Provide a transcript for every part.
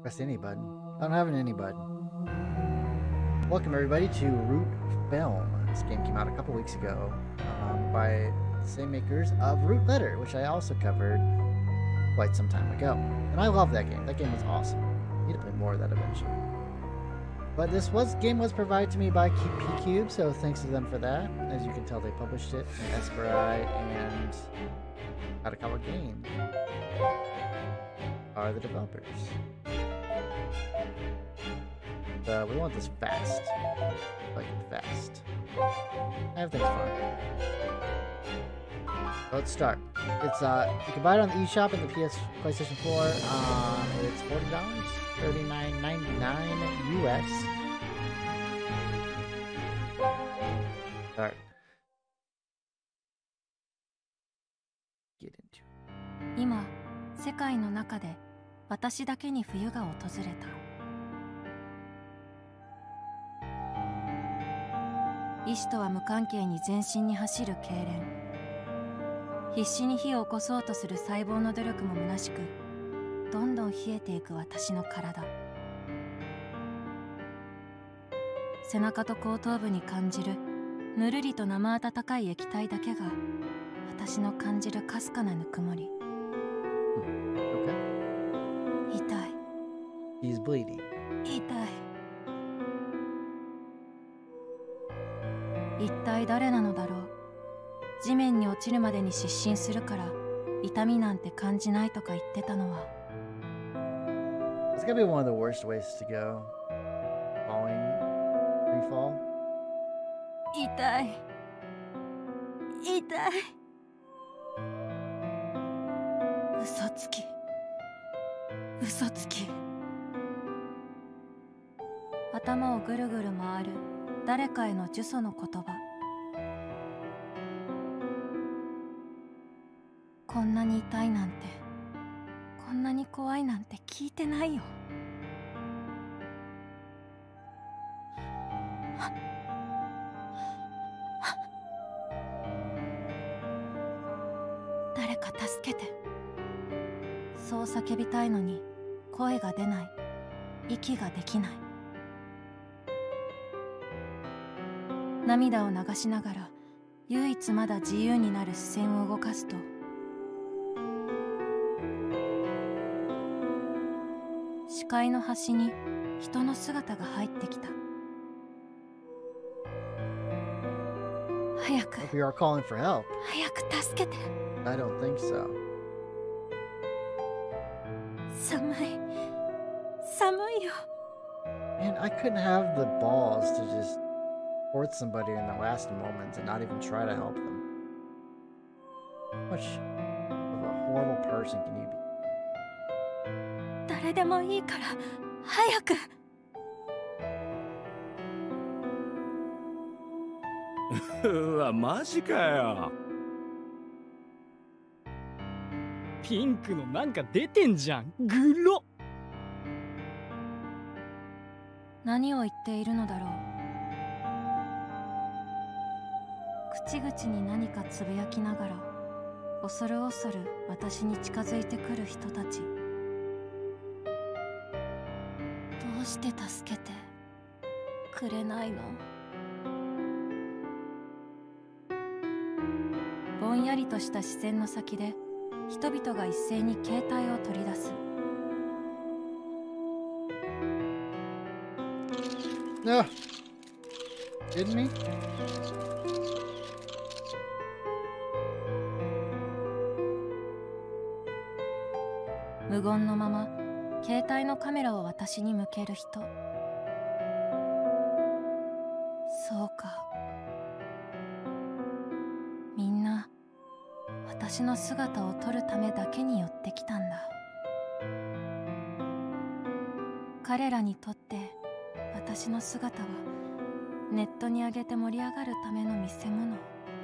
Press any button. I don't have an any button. Welcome everybody to Root Film. This game came out a couple weeks ago by the same makers of Root Letter, which I also covered quite some time ago. And I love that game. That game was awesome. I need to play more of that eventually. But this game was provided to me by P-Cube, so thanks to them for that. As you can tell, they published it in Esperai and Atakawa Games are the developers. We want this fast. Like fast. Everything's fine. So let's start. It's you can buy it on the eShop and the PlayStation 4. It's $40, $39.99 US. Start. Get into it. 今、世界の中で私だけに冬が訪れた。意志とは無関係に全身に走る痙攣。必死に火を起こそうとする細胞の努力も虚しく、どんどん冷えていく私の体。背中と後頭部に感じるぬるりと生温かい液体だけが私の感じるかすかなぬくもり。痛い。 He's bleeding. 痛い。一体誰なのだろう。地面に落ちるまでに失神するから痛みなんて感じないとか言ってたのは。 It's gonna be one of the worst ways to go. Falling, free fall. 痛い。痛い。嘘つき。嘘つき。頭をぐるぐる回る誰かへの呪詛の言葉。こんなに痛いなんて、こんなに怖いなんて聞いてないよ。誰か助けて。そう叫びたいのに声が出ない。息ができない。涙を流しながら唯一まだ自由になる視線を動かすと、視界の端に人の姿が入ってきた。早く。 If you are calling for help. 早く助けて。 I don't think so. 寒い。寒いよ。 Man, I couldn't have the balls to just support somebody in the last moments and not even try to help them. How much of a horrible person can you be? 誰でもいいから早く。 うわ、マジかよ。 ピンクのなんか出てんじゃん。グロ。 何を言っているのだろう。口々に何かつぶやきながら恐る恐る私に近づいてくる人たち。どうして助けてくれないの。ぼんやりとした視線の先で人々が一斉に携帯を取り出す。 No. Didn't me? 無言のまま携帯のカメラを私に向ける人。そうか。みんな私の姿を撮るためだけに寄ってきたんだ。彼らにとって私の姿はネットに上げて盛り上がるための見せ物。は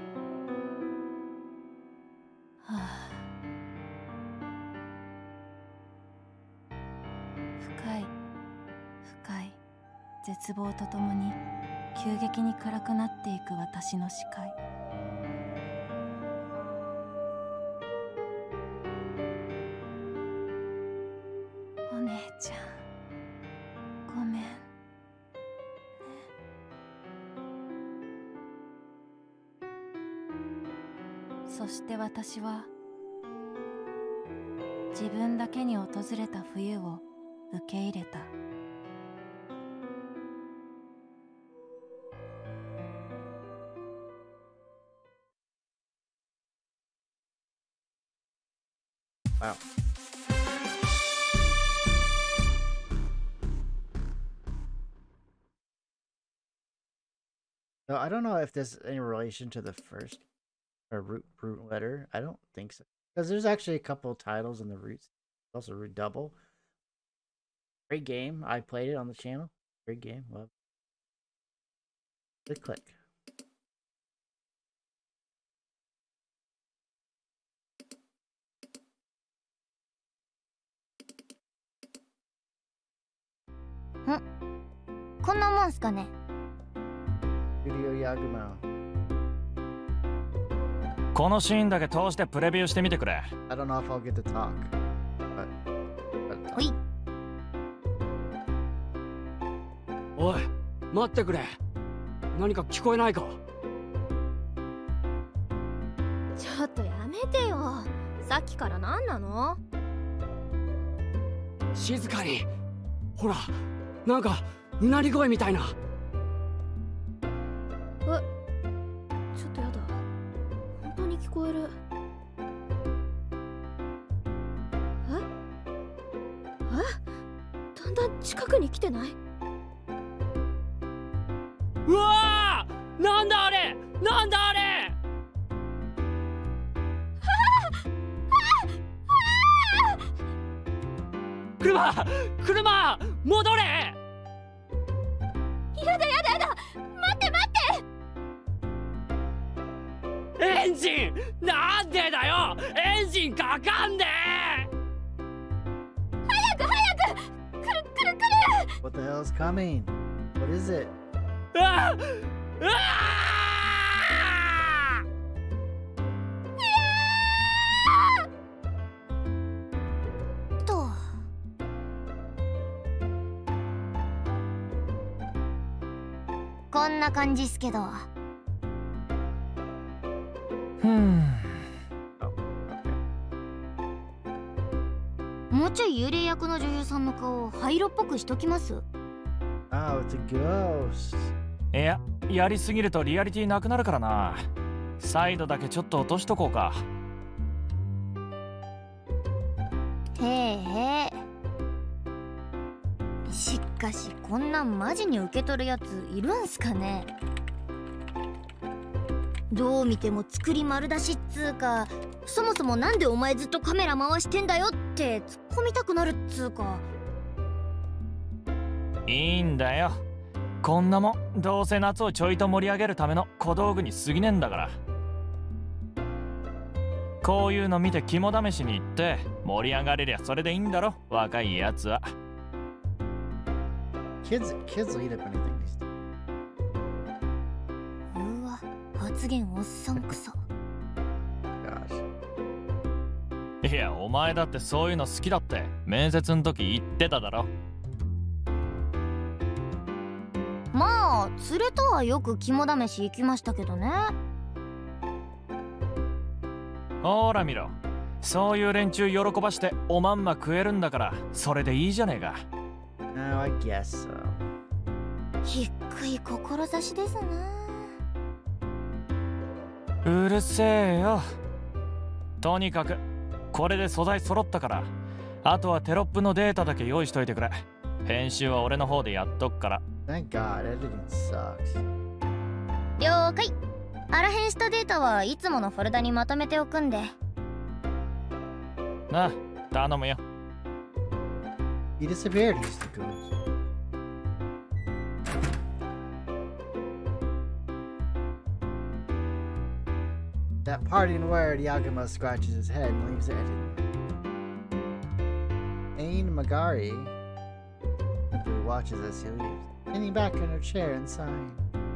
あ。深い深い絶望とともに急激に暗くなっていく私の視界。お姉ちゃん。 そして私は自分だけに訪れた冬を受け入れた。 Wow. So I don't know if there's any relation to the first root letter. I don't think so. Because there's actually a couple of titles in the roots. Also Root Double. Great game. I played it on the channel. Great game. Love. Good click. Huh? こんなもんすかね。 Studio Yaguma. このシーンだけ通してプレビューしてみてくれ。 I don't know if I'll get to talk. But ほい。 おい、待ってくれ。何か聞こえないか。 ちょっとやめてよ。さっきから何なの？ 静かに。ほら、なんかうなり声みたいな。 ちょっとやだ。本当に聞こえる。だんだん近くに来てない？ うわー！なんだあれ！なんだあれ！車戻れ！ やだやだやだ！待って待って！ エンジン！なんでだよ！エンジンかかんで！ 早く早く！来る！ what the hell is coming? What is it? うわ！うわ！ こんな感じっすけど。もうちょい幽霊役の女優さんの顔を灰色っぽくしときます。 Oh, it's a ghost. いや、やりすぎるとリアリティなくなるからな。サイドだけちょっと落としとこうか。 へえへえ。しかしこんなんマジに受け取るやついるんすかね。どう見ても作り丸出しっつうか、そもそもなんでお前ずっとカメラ回してんだよって突っ込みたくなるっつうか。 いいんだよ。こんなもんどうせ夏をちょいと盛り上げるための小道具に過ぎねえんだから。こういうの見て肝試しに行って盛り上がれりゃそれでいいんだろ、若いやつは。 Kids will eat up anything. うわ、発言おっさんくさ。 Gosh. いや、お前だってそういうの好きだって面接の時言ってただろ。 まあ連れとはよく肝試し行きましたけどね。 ほら見ろ、そういう連中喜ばしておまんま食えるんだからそれでいいじゃねえか。 No, I guess so. 低い志ですな。 うるせえよ。とにかくこれで素材揃ったから、あとはテロップのデータだけ用意しといてくれ。編集は俺の方でやっとくから。 Thank God, editing sucks. 了解。あらへんしたデータはいつものフォルダにまとめておくんで。 なあ、頼むよ。 He disappeared. He's the ghost. That parting word, Yaguma scratches his head and leaves it. Ain Magari simply watches as he leaves, leaning back in her chair and sighing.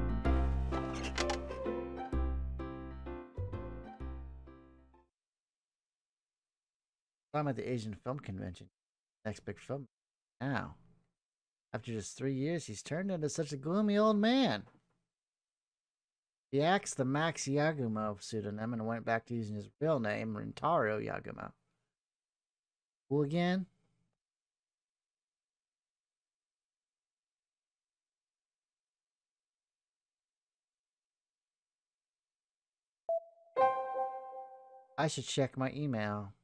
I'm at the Asian Film Convention. Next big film. Now, after just 3 years, he's turned into such a gloomy old man. He axed the Max Yagumo pseudonym and went back to using his real name, Rintaro Yagumo. Who again? I should check my email.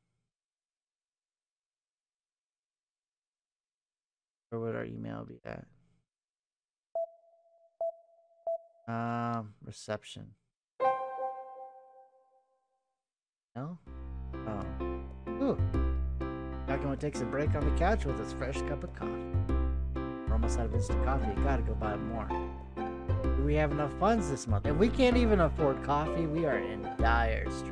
Where would our email be at? Reception. No? Oh. Ooh. Yakumo takes a break on the couch with his fresh cup of coffee. We're almost out of instant coffee. You gotta go buy more. Do we have enough funds this month? If we can't even afford coffee, we are in dire straits.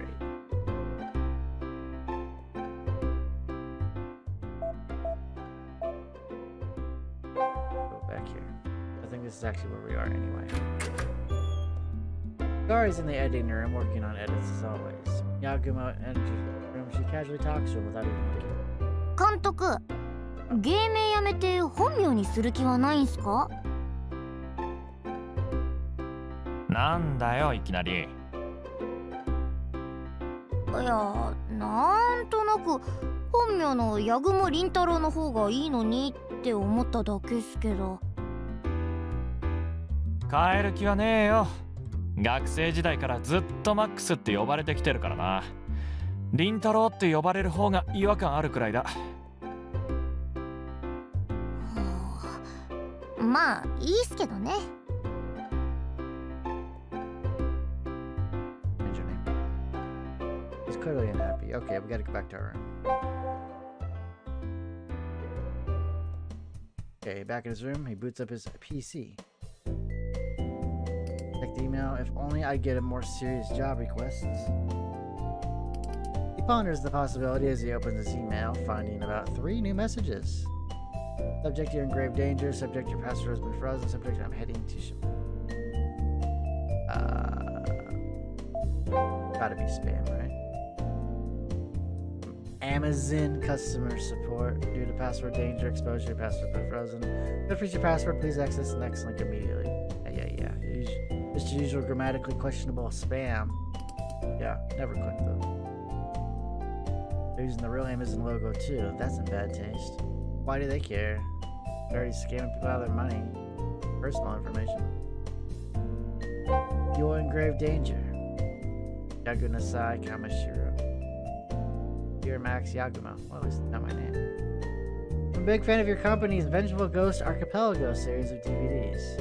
Go back here. I think this is actually where we are anyway. Gari's in the editing room working on edits as always. Yagumo enters the room. She casually talks to him without even looking. 監督、芸名やめて本名にする気はないんすか？ なんだよいきなり。 いや、なんとなく本名の八雲凛太郎の方がいいのにって思っただけっすけど。 変える気はねえよ。学生時代からずっとマックスって呼ばれてきてるからな。凛太郎って呼ばれる方が違和感あるくらいだ。 まあいいっすけどね。 He's clearly unhappy. Okay, we gotta go back to our room. Okay, back in his room, he boots up his PC. Check the email. If only I get a more serious job requests. He ponders the possibility as he opens his email, finding about 3 new messages. Subject, you're in grave danger. Subject, your password has been frozen. Subject, I'm heading to gotta be spam, right? Amazon customer support. Due to password danger, exposure, your password has been frozen. To freeze your password, please access the next link immediately. Yeah. Just usual grammatically questionable spam. Yeah, never click those. They're using the real Amazon logo too. That's in bad taste. Why do they care? They're already scamming people out of their money. Personal information. You're in grave danger. Yagunasai Kamashiro. Dear Max Yagumo. Well, at least that's not my name. I'm a big fan of your company's Vengeful Ghost Archipelago series of DVDs.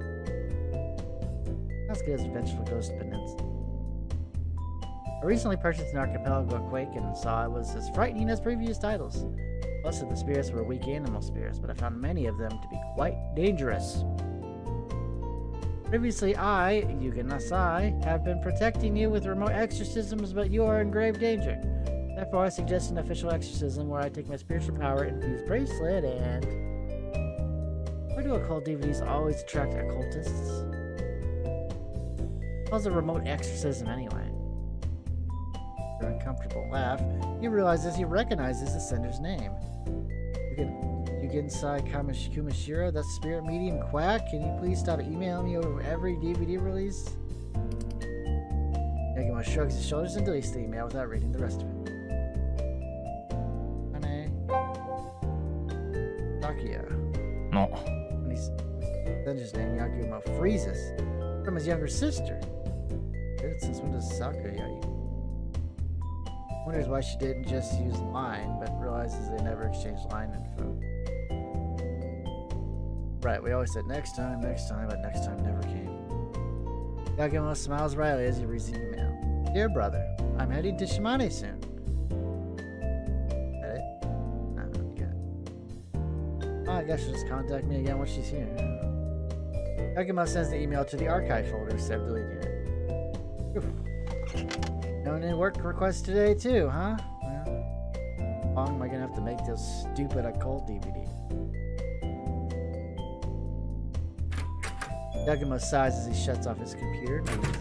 Not as good as Vengeful Ghost Peninsula. I recently purchased an Archipelago Quake and saw it was as frightening as previous titles. Most of the spirits were weak animal spirits, but I found many of them to be quite dangerous. Previously, I, Yugen Nasai, have been protecting you with remote exorcisms, but you are in grave danger. Therefore, I suggest an official exorcism where I take my spiritual power, infuse bracelet, and... Why do occult DVDs always attract occultists? How's a remote exorcism anyway? Your uncomfortable laugh, he realizes he recognizes the sender's name. Yugensai Kumashiro, that's Spirit Medium Quack. Can you please stop emailing me over every DVD release? Yagumo shrugs his shoulders and deletes the email without reading the rest of it. Hane. Sakia. No. When he sends his name, Yagumo freezes. From his younger sister. Since when does Sakuya? Wonders why she didn't just use line, but realizes they never exchanged line info. Right, we always said next time, but next time never came. Yagumo smiles brightly as he reads the email. Dear brother, I'm heading to Shimane soon. Is that it? No, not good. Oh, I guess she'll just contact me again when she's here. Yagumo sends the email to the archive folder instead of deleting it. Oof. No new work requests today too, huh? Well, how long am I gonna have to make those stupid occult DVDs? Yagumo sighs as he shuts off his computer and moves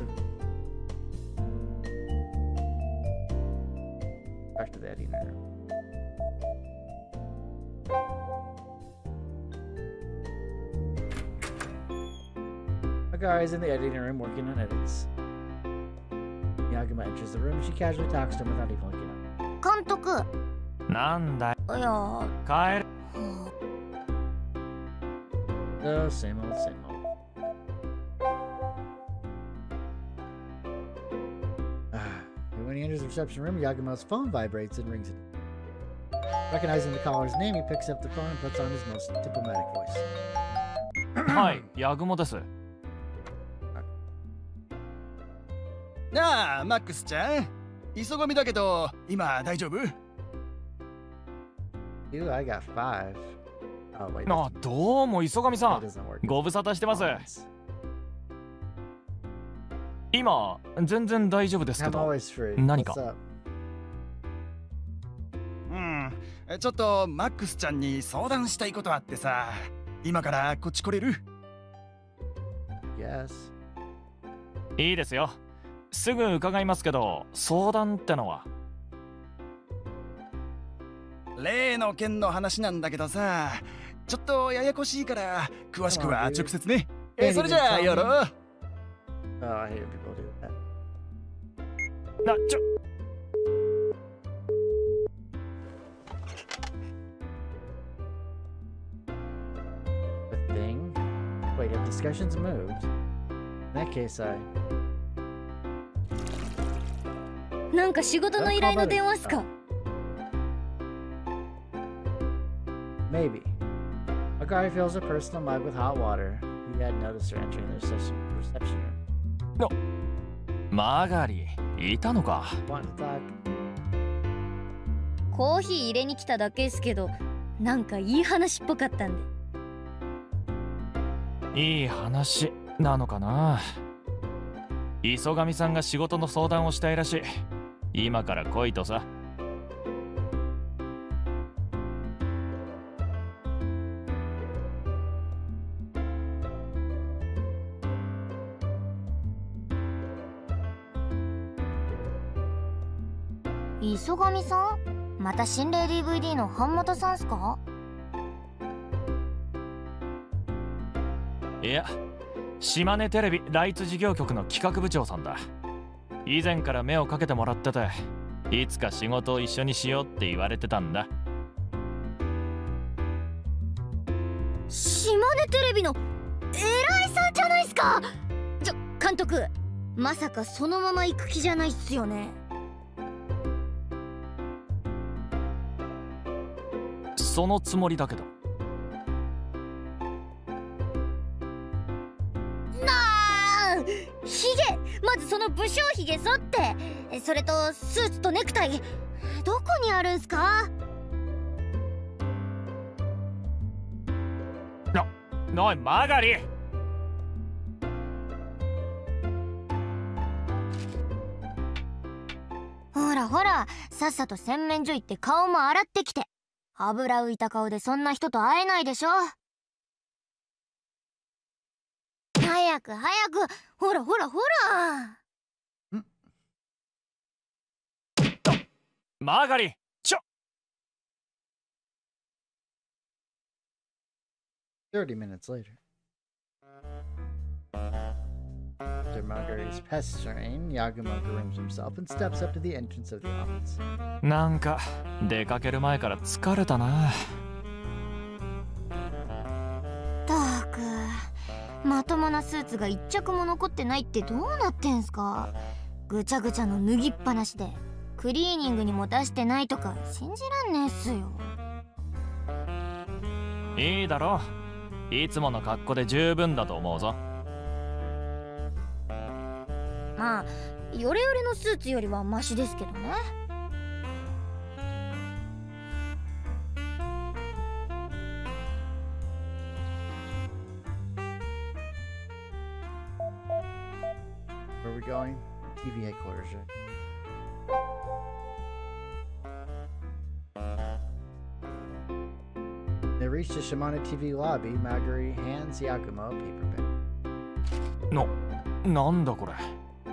back to the editing room. Magari is in the editing room working on edits. Yaguma enters the room and she casually talks to him without even looking up. 監督。 なんだい、 いや、 帰れ。 Oh, same old, same old. And when he enters the reception room, Yagumo's phone vibrates and rings it. Recognizing the caller's name, he picks up the phone and puts on his most diplomatic voice. はい、ヤグモです。 なあ、マックスちゃん。急がみだけど、今大丈夫？ You, I got 5. Oh, wait. あ、どうも磯上さ That ん。 doesn't work. ご無沙汰してます。 Phones. 今、全然大丈夫ですけ I'm ど。 always free. 何か？ What's up? ちょっとマックスちゃんに相談したいことあってさ。今からこっち来れる？ Yes. いいですよ。すぐ伺いますけど、相談ってのは？ 例の件の話なんだけどさ、ちょっとややこしいから詳しくは直接ね。それじゃあやろう。 Oh, I hate when people do that. な、 The thing? Wait, have discussions moved? In that case, I... なんか仕事の依頼の電話っすか？ Maybe. Magari fills a personal mug with hot water. He had noticed her entering the reception room. マーガリー、いたのか。 Want to talk? コーヒー入れに来ただけですけど、なんかいい話っぽかったんで。 いい話なのかな。磯上さんが仕事の相談をしたいらしい。今から来いとさ。 磯上さん？また心霊 DVD の版元さんすか？ いや、島根テレビライツ事業局の企画部長さんだ。以前から目をかけてもらってて、いつか仕事を一緒にしようって言われてたんだ。 島根テレビの偉いさんじゃないっすか。監督、まさかそのまま行く気じゃないっすよね。 そのつもりだけど。 ヒゲ、まずその武将ヒゲ剃って、それとスーツとネクタイどこにあるんすか？ おいマーガリー。 ほらほら、さっさと洗面所行って顔も洗ってきて。油浮いた顔でそんな人と会えないでしょ。早く早く、ほらほらほら。 マーガリー、ちょ。 30 minutes later. After Magari's pestering, Yaguma grooms himself and steps up to the entrance of the office. なんか出かける前から疲れたな。 ったく、まともなスーツが一着も残ってないってどうなってんすか？ぐちゃぐちゃの脱ぎっぱなしでクリーニングにも出してないとか信じらんねえっすよ。 いいだろ、いつもの格好で十分だと思うぞ。 まあ、ヨレヨレのスーツよりはマシですけどね。 Where are we going? TV headquarters, right? They reach the Shimano TV lobby. Magari hands Yaguma a paper pen. なんだこれ。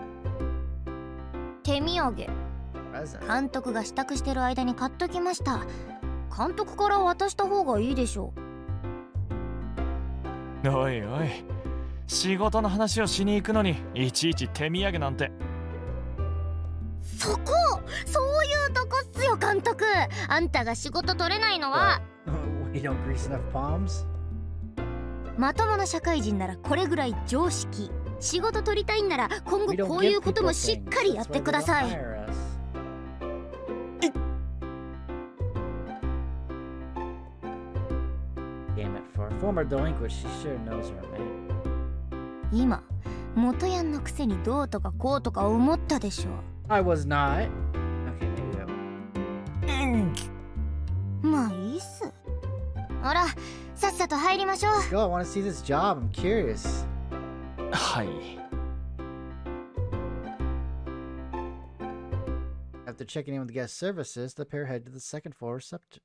手土産。 Present. 監督が支度してる間に買っときました。監督から渡した方がいいでしょおいおい、 仕事の話をしに行くのにいちいち手土産なんて。 そういうとこっすよ監督。あんたが仕事取れないのは We don't grease enough palms? まともな社会人ならこれぐらい常識。仕事取りたいんなら今後こういうこともしっかりやってください。今元ヤンのくせにどうとかこうとか思ったでしょ。 I was not. Okay, まあいいっす。ほらさっさと入りましょう。 Go, I want to see this job. I'm curious. はい。 After checking in with guest services, the pair head to the second floor reception.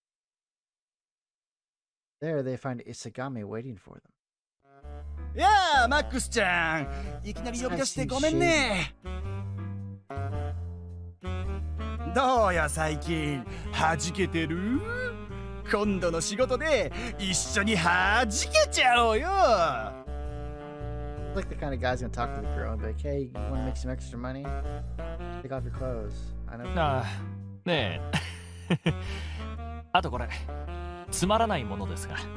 There, they find Isagami waiting for them. やあマックスちゃん、いきなり呼び出してごめんね。どうや最近、はじけてる？今度の仕事で一緒にはじけちゃおうよ。 Like the kind of guy's gonna talk to the girl and be like, hey, you wanna make some extra money? Take off your clothes. I know. ああ、ねえ。あとこれ、つまらないものですが。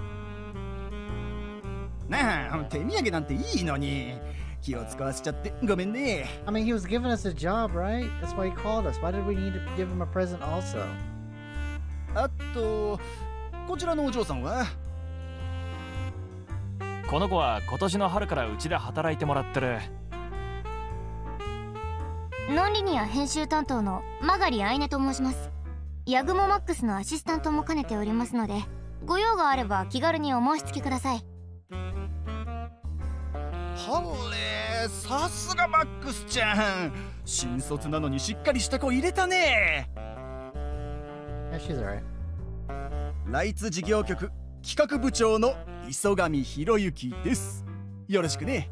なあ、手土産なんていいのに。気を使わせちゃってごめんね。 I mean, he was giving us a job, right? That's why he called us. Why did we need to give him a present also? あと、こちらのお嬢さんは？ この子は今年の春からうちで働いてもらってる。 ノンリニア編集担当のマガリアイネと申します。ヤグモマックスのアシスタントも兼ねておりますので、ご用があれば気軽にお申し付けください。 はれ、さすがマックスちゃん。新卒なのにしっかりした子入れたね。 Yeah, she's alright. ライツ事業局企画部長の磯上博之です。よろしくね。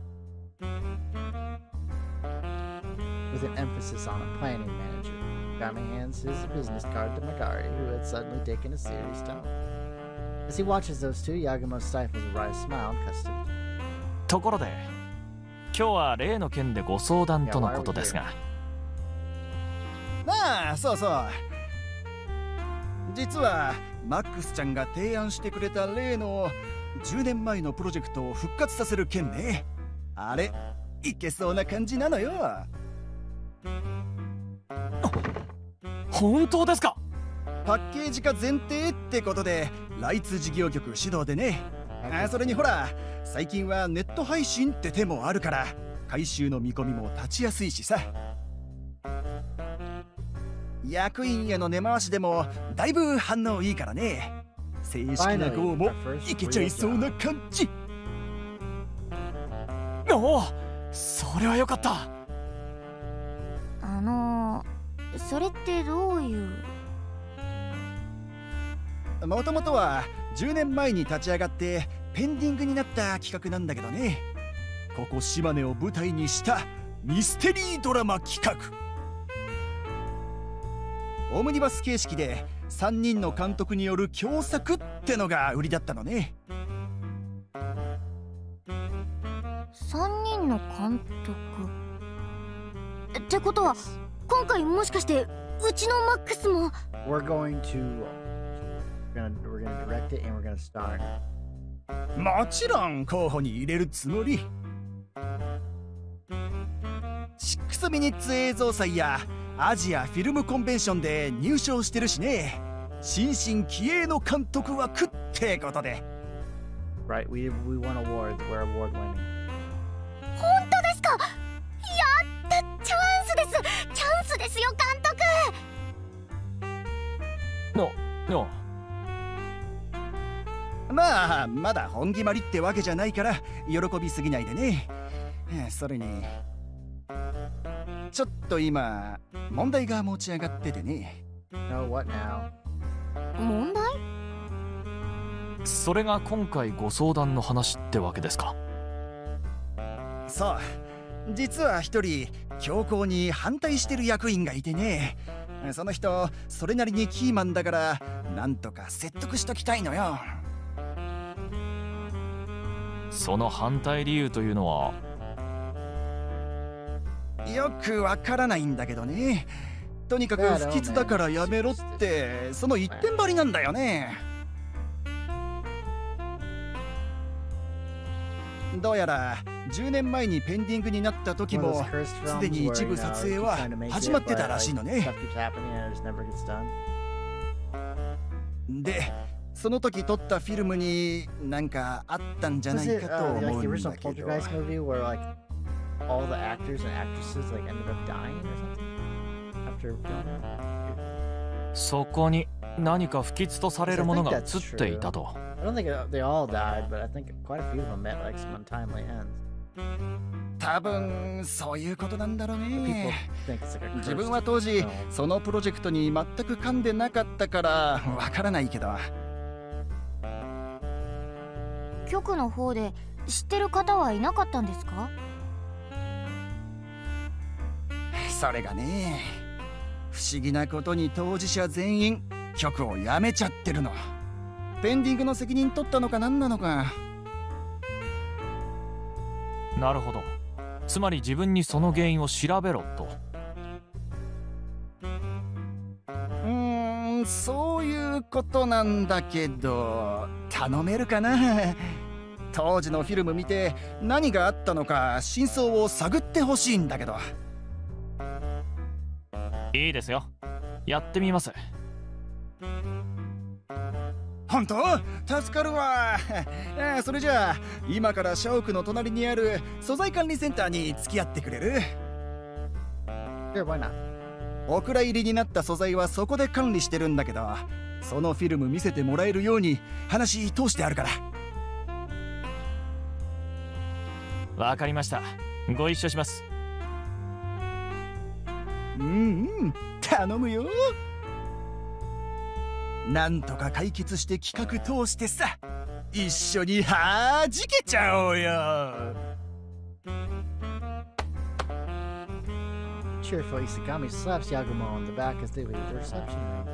With an emphasis on a planning manager, Gami hands his business card to Magari, who had suddenly taken a serious tone. As he watches those two, Yagumo stifles a wry smile and cuts to the... ところで、今日は例の件でご相談とのことですが。 ああ、そうそう。実はマックスちゃんが提案してくれた例の10年前のプロジェクトを復活させる件ね。あれ、いけそうな感じなのよ。 本当ですか？ パッケージ化前提ってことでライツ事業局主導でね。それにほら、最近はネット配信って手もあるから回収の見込みも立ちやすいしさ。役員への根回しでもだいぶ反応いいからね。正式な号もいけちゃいそうな感じ。 おお、それはよかった。 それってどういう？ もともとは10年前に立ち上がってペンディングになった企画なんだけどね。ここ島根を舞台にしたミステリードラマ企画。オムニバス形式で3人の監督による共作ってのが売りだったのね。 3人の監督ってことは、今回もしかしてうちのマックスも。 We're gonna direct it and we're gonna star. もちろん候補に入れるつもり。6ミニッツ映像祭やアジアフィルムコンベンションで入賞してるしね。新進気鋭の監督枠ってことで。 Right, we won awards. We're award winning. 本当ですか？やった！チャンスです！チャンスですよ監督！ まあまだ本決まりってわけじゃないから喜びすぎないでね。それにちょっと今問題が持ち上がっててね。 No, what now? 問題？ それが今回ご相談の話ってわけですか？ そう、実は一人強硬に反対してる役員がいてね。その人それなりにキーマンだからなんとか説得しときたいのよ。 その反対理由というのは？ よくわからないんだけどね。とにかく不吉だからやめろって、その一点張りなんだよね。どうやら10年前にペンディングになった時もすでに一部撮影は始まってたらしいのね。で、その時撮ったフィルムになんかあったんじゃないかと思うんだけど。 そこに何か不吉とされるものが映っていたと。 I don't think they all died, but I think quite a few of them met like some untimely ends. 多分そういうことなんだろう People ね。 think it's like a 自分 cursed は当時 film. そのプロジェクトに全く噛んでなかったからわからないけど。 局の方で知ってる方はいなかったんですか？ それがね、不思議なことに当事者全員局を辞めちゃってるの。ペンディングの責任取ったのか何なのか。 なるほど。つまり自分にその原因を調べろと。 そういうことなんだけど、頼めるかな。当時のフィルム見て何があったのか真相を探ってほしいんだけど。 いいですよ。やってみます。 本当？助かるわ。それじゃあ今から社屋の隣にある素材管理センターに付き合ってくれる？ Sure, why not? お蔵入りになった素材はそこで管理してるんだけど、そのフィルム見せてもらえるように話通してあるから。 わかりました。ご一緒します。 頼むよ。なんとか解決して企画通してさ、一緒にはじけちゃおうよ。 Cheerful Isagami slaps Yagumo on the back as they leave the reception room.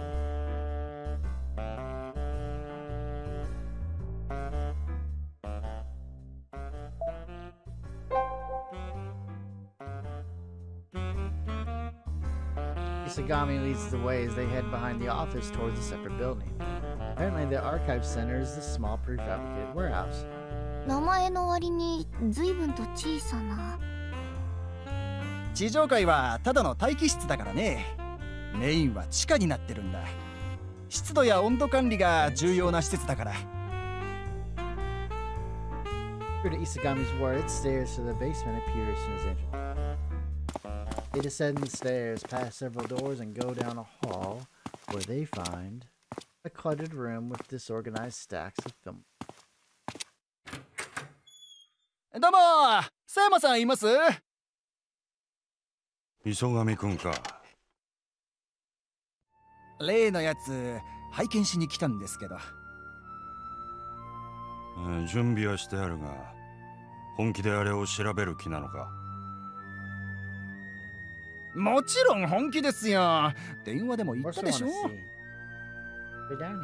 Isagami leads the way as they head behind the office towards a separate building. Apparently, the archive center is the small prefabricated warehouse. 名前の割に随分と小さな。 地上階はただの待機室だからね。メインは地下になってるんだ。湿度や温度管理が重要な施設だから。 Through to Isagami's ward, stairs to the basement appear as soon as they enter. They descend the stairs, pass several doors, and go down a hall where they find a cluttered room with disorganized stacks of film. どうも、佐山さんいます？ 磯上くんか。 例のやつ拝見しに来たんですけど。 準備はしてあるが、本気であれを調べる気なのか？ もちろん本気ですよ。電話でも言ったでしょ。 They're down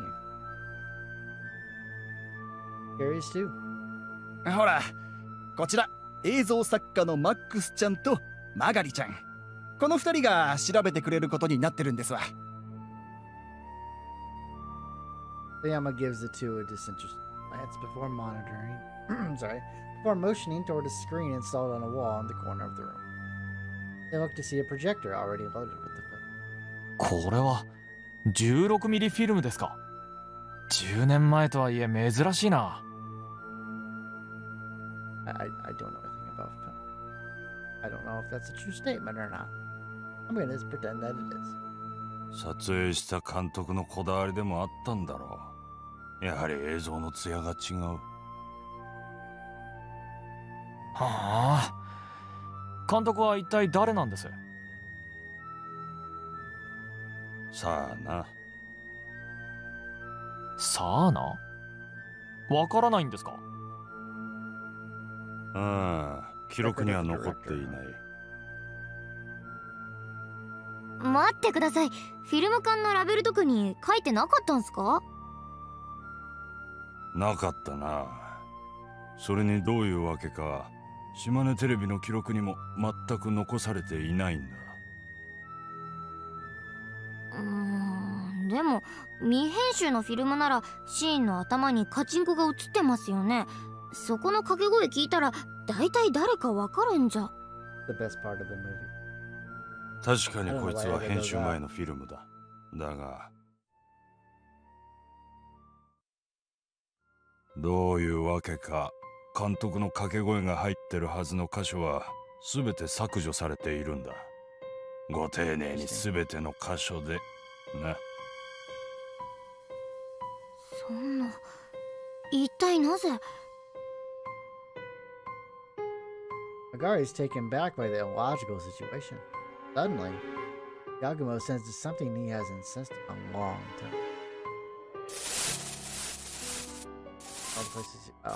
here. Curious too. ほら、こちら映像作家のマックスちゃんとマガリちゃん。この2人が調べてくれることになってるんですわ。 Sayama gives the two a disinterested glance before monitoring. Before motioning toward a screen installed on a wall in the corner of the room. They look to see a projector already loaded with the film. これは16ミリフィルムですか。10年前とはいえ珍しいな。 I don't know anything about film. I don't know if that's a true statement or not. I'm gonna just pretend that it is. 撮影した監督のこだわりでもあったんだろう。やはり映像の艶が違う。 はあ。監督は一体誰なんです？ さあな。 さあな？わからないんですか？ 記録には残っていない。 待ってください。フィルム缶のラベルとかに書いてなかったんすか？ なかったな。 それにどういうわけか島根テレビの記録にも全く残されていないんだ。 でも未編集のフィルムならシーンの頭にカチンコが映ってますよね。そこの掛け声聞いたら大体誰かわかるんじゃ。 The best part of the movie. 確かにこいつは編集前のフィルムだ。だがどういうわけか監督の掛け声が入ってるはずの箇所は全て削除されているんだ。ご丁寧に全ての箇所でな。 そんな、一体なぜ。 Magari is taken back by the illogical situation. Suddenly, Yagumo senses something he has insisted on a long time. All the places. Oh.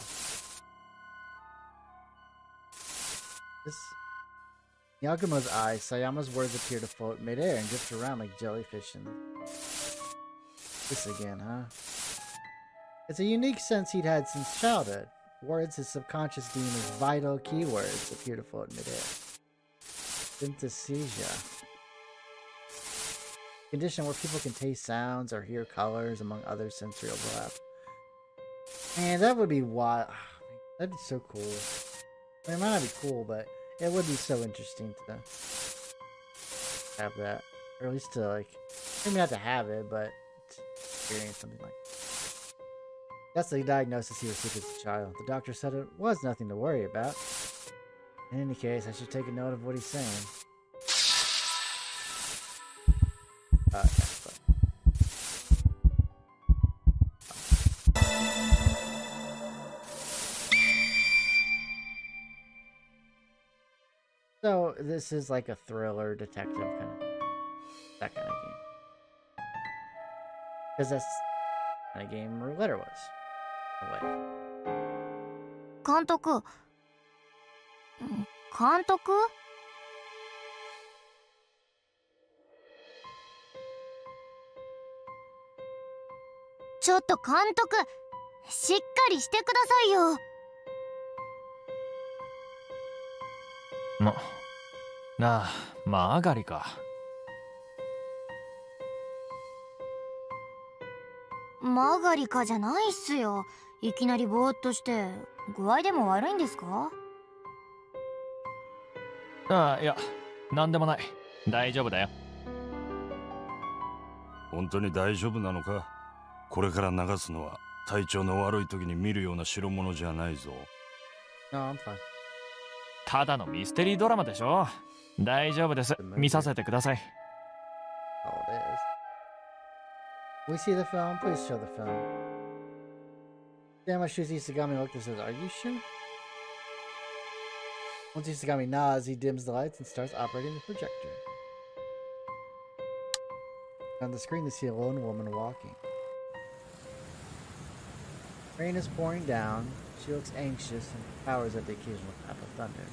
This. Yagumo's eyes, Sayama's words appear to float midair and drift around like jellyfish in the... This again, huh? It's a unique sense he'd had since childhood. Words his subconscious deemed as vital keywords appear to float midair. Synesthesia. Condition where people can taste sounds or hear colors among other sensory overlap. Man, that would be wild. That'd be so cool. I mean, it might not be cool, but it would be so interesting to have that. Or at least to, like, maybe not to have it, but to experience something like that. That's the diagnosis he received as a child. The doctor said it was nothing to worry about. In any case, I should take a note of what he's saying. So this is like a thriller detective kind of that kind of game. Because that's the kind of game Root Letter was. In a way. 監督。監督？ちょっと監督、しっかりしてくださいよ。 なあ、マーガリか。 マーガリかじゃないっすよ。いきなりぼーっとして具合でも悪いんですか？ ああ、いや、なんでもない。大丈夫だよ。 本当に大丈夫なのか？これから流すのは体調の悪い時に見るような代物じゃないぞ。 No, I'm fine. ただのミステリードラマでしょ。大丈夫です。見させてください。 Oh, it is. We see the film. Please show the film. Sayama shoots Isagami a look that says, "Are you sure?" Once Isagami nods, he dims the lights and starts operating the projector. On the screen, they see a lone woman walking. Rain is pouring down. She looks anxious and powers at the occasional clap of thunder.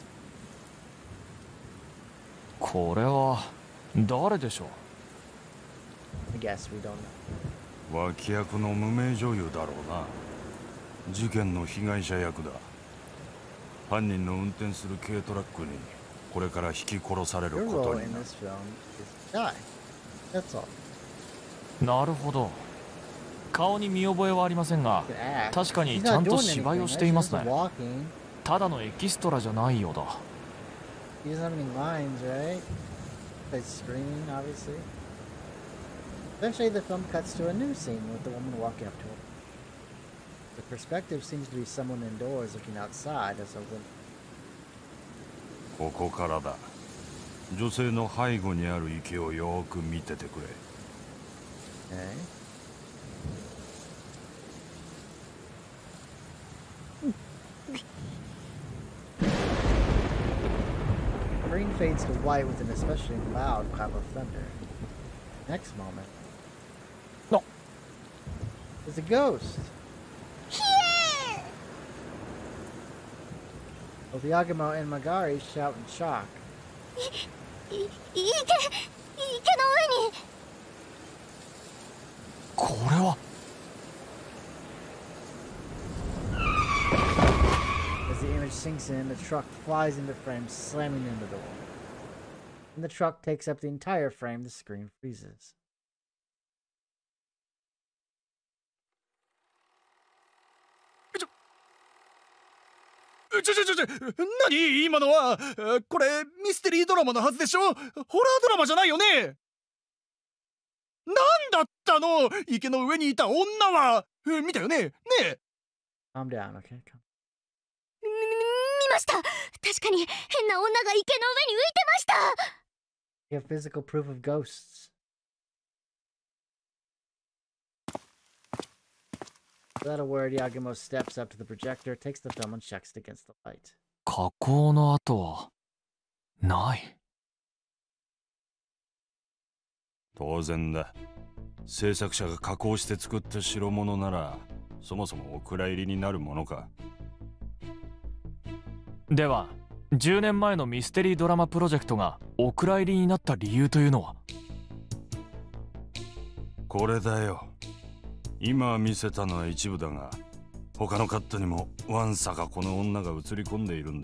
これは誰でしょう？ I guess we don't know. 脇役の無名女優だろうな。事件の被害者役だ。犯人の運転する軽トラックにこれから引き殺される Your こと role に in なる。 this film is die. That's all. なるほど。顔に見覚えはありませんが、 You can act. 確か He's にちゃ not んと doing 芝居 anything, を right? しています She's ね。 just walking. ただのエキストラじゃないようだ。 He doesn't have any lines, right? He's screaming, obviously. Eventually, the film cuts to a new scene with the woman walking up to him. The perspective seems to be someone indoors looking outside as a window. ここからだ。女性の背後にある池をよく見ててくれ。 Okay. Green fades to white with an especially loud clap of thunder. Next moment. No. It's a ghost. Both Yagumo and Magari shout in shock. 池の上に。 これは。 image sinks in, the truck flies into frame, slamming into the wall. When the truck takes up the entire frame, the screen freezes. 何今のは。これミステリードラマのはずでしょ。ホラードラマじゃないよね。なんだったの、池の上にいた女は。見たよね。ねえ。 Calm down, okay? 見ました。確かに変な女が池の上に浮いてました。 You have physical proof of ghosts. Without a word, Yagumo steps up to the projector, takes the film, and checks it against the light. 加工の跡はない。 当然だ。制作者が加工して作った代物なら、そもそもお蔵入りになるものか。 では、10年前のミステリードラマプロジェクトがお蔵入りになった理由というのは？ これだよ。今見せたのは一部だが、他のカットにもわんさかこの女が映り込んでいるんだ。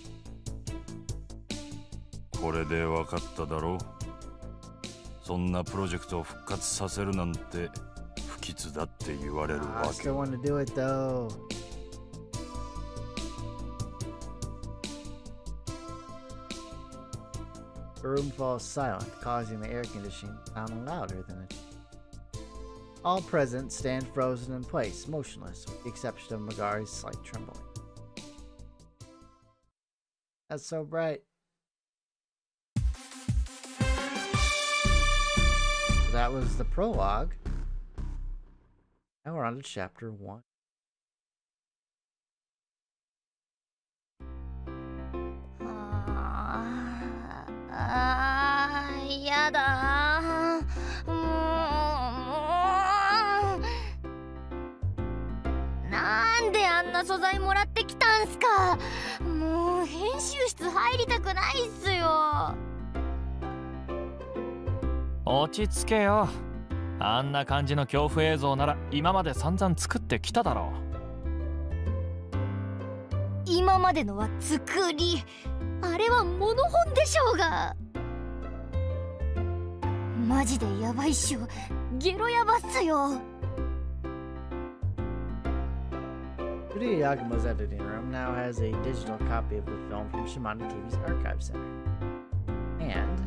これで分かっただろう。そんなプロジェクトを復活させるなんて不吉だって言われるわけ。 I still want to do it though. The room falls silent, causing the air conditioning to sound louder than it. All present stand frozen in place, motionless, with the exception of Magari's slight trembling. That's so bright. That was the prologue. Now we're on to chapter 1. Yada. Nande anna sozai moratte kitan su ka? Mou henshū shitsu hairita ku naiっすよ。 落ち着けよ。あんな感じの恐怖映像なら今まで散々作ってきただろう。今までのは作り、あれはモノ本でしょうが。マジでヤバいっしょ。ゲロヤバっすよ。 Studio Yagumo's editing room now has a digital copy of the film from Shimano TV's Archive Center. And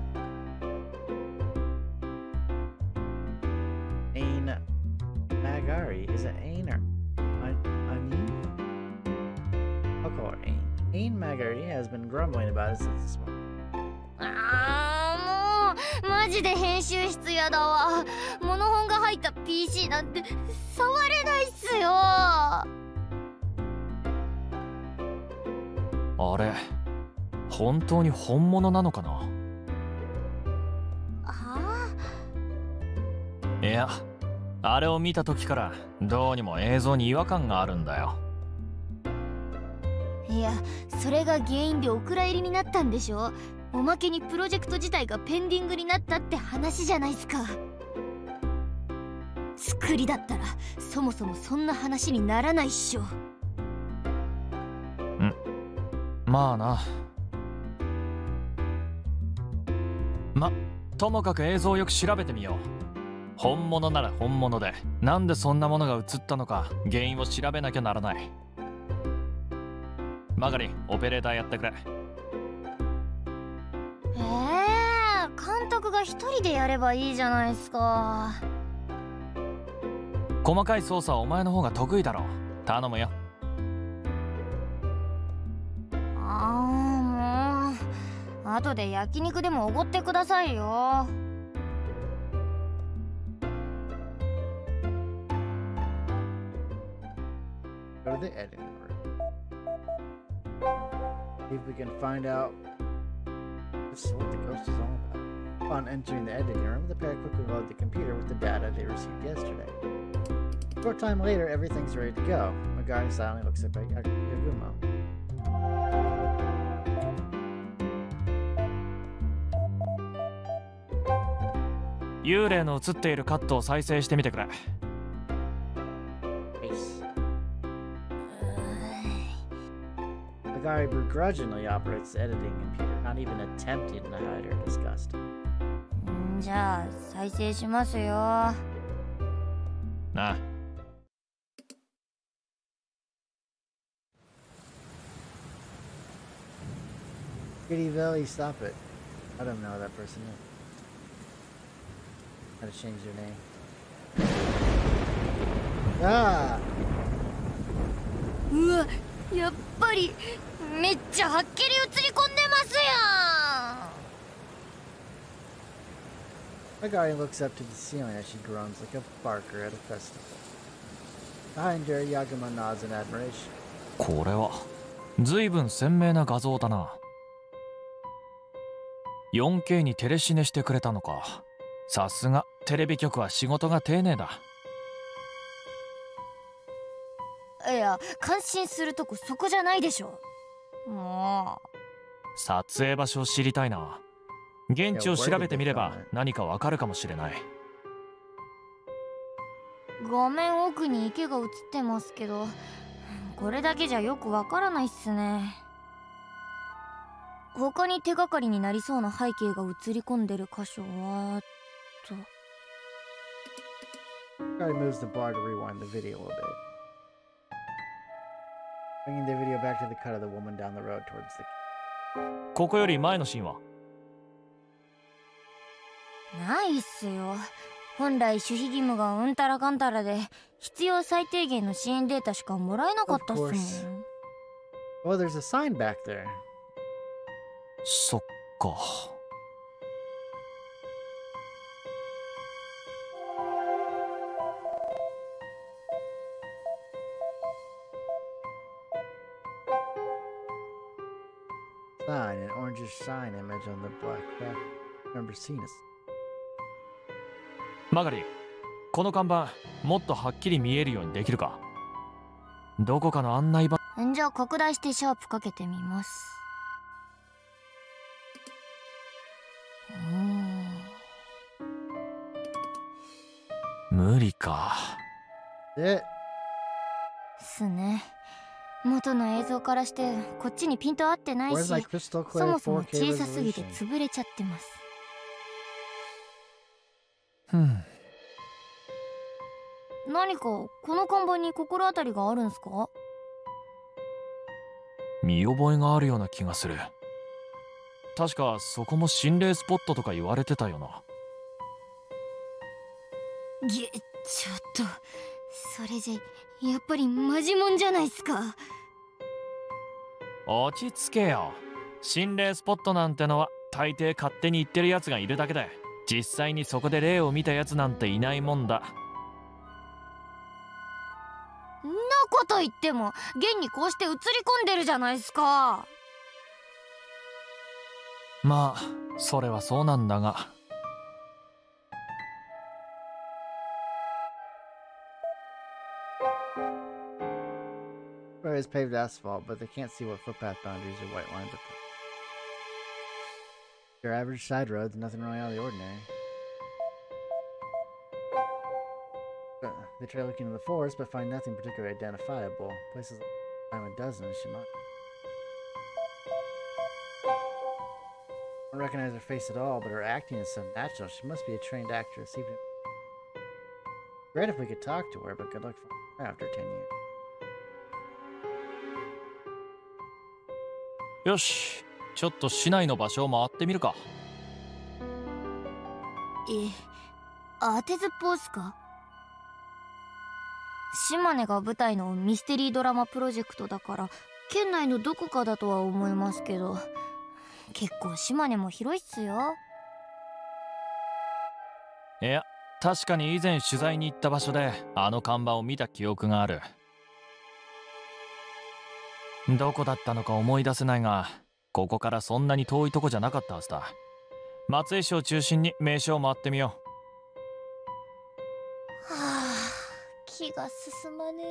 Ain Magari, is it Ain or Anin? I'll call her Ain. Ain Magari has been grumbling about it since this morning. もうマジで編集室やだわ。モノ本が入った PC なんて触れないっすよ。 あれ、本当に本物なのかな？ はあ？いや、あれを見た時からどうにも映像に違和感があるんだよ。 いや、それが原因でお蔵入りになったんでしょ。おまけにプロジェクト自体がペンディングになったって話じゃないっすか。作りだったらそもそもそんな話にならないっしょ。 まあな。ともかく映像をよく調べてみよう。本物なら本物で、なんでそんなものが映ったのか原因を調べなきゃならない。マガリ、オペレーターやってくれ。 監督が一人でやればいいじゃないっすか。 細かい操作はお前の方が得意だろう。頼むよ。 もう後で焼肉でもおごってくださいよ。 Go to the editing room. See if we can find out what the ghost is all about. Upon entering the editing room, the pair quickly load the computer with the data they received yesterday. A short time later, everything's ready to go. Magari silently looks at Yagumo. 幽霊の映っているカットを再生してみてくれ。 Hagari begrudgingly operates the editing computer, not even attempting to hide her disgust. じゃあ再生しますよ。 なあ。 Kitty Valley, stop it. I don't know that person is. How to change their name. Ah! うわ、やっぱりめっちゃはっきり映り込んでますやん。 Hagari looks up to the ceiling as she groans like a barker at a festival. Behind her, Yaguma nods in admiration. これは随分鮮明な画像だな。4K にテレシネしてくれたのか。さすがテレビ局は仕事が丁寧だ。 いや、感心するとこそこじゃないでしょ。もう撮影場所を知りたいな。現地を調べてみれば何かわかるかもしれない。 画面奥に池が映ってますけど、これだけじゃよくわからないっすね。他に手がかりになりそうな背景が映り込んでる箇所はと。 Hagari moves the bar to rewind the video a bit. Bringing the video back to the cut of the woman down the road towards the... ここより前のシーンはないっすよ。本来守秘義務がうんたらかんたらで必要最低限の支援データしかもらえなかったっすもん。 Oh, there's a sign back there. そっか。 Sign, an orangish sign image on the black back. Remember seeing it. マガリ、この看板もっとはっきり見えるようにできるか。どこかの案内板。 じゃあ拡大してシャープかけてみます。 無理か。 すね。元の映像からしてこっちにピント合ってないし、そもそも小さすぎて潰れちゃってます。何かこの看板に心当たりがあるんすか？ 見覚えがあるような気がする。確かそこも心霊スポットとか言われてたよな。 ちょっとそれじゃやっぱりマジモンじゃないっすか。 落ち着けよ。心霊スポットなんてのは大抵勝手に言ってるやつがいるだけで、実際にそこで霊を見たやつなんていないもんだ。 んなこと言っても現にこうして映り込んでるじゃないっすか。 まあそれはそうなんだが。 It's paved asphalt, but they can't see what footpath boundaries or white lines are. Your average side roads, nothing really out of the ordinary. They try looking in the forest, but find nothing particularly identifiable. Places like time a dozen, she might. Don't recognize her face at all, but her acting is so natural. She must be a trained actress. Even great if we could talk to her, but good luck for her after 10 years. よし、ちょっと市内の場所を回ってみるか。 当てずっぽうっすか？島根が舞台のミステリードラマプロジェクトだから県内のどこかだとは思いますけど、結構島根も広いっすよ。 いや、確かに以前取材に行った場所であの看板を見た記憶がある。どこだったのか思い出せないが、ここからそんなに遠いとこじゃなかったはずだ。松江市を中心に名所を回ってみよう。はあ、気が進まね